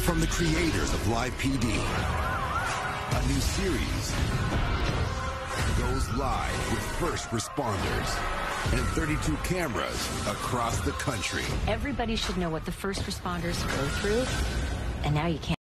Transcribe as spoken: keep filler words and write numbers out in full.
From the creators of Live P D, a new series goes live with first responders and thirty-two cameras across the country. Everybody should know what the first responders go through, and now you can't.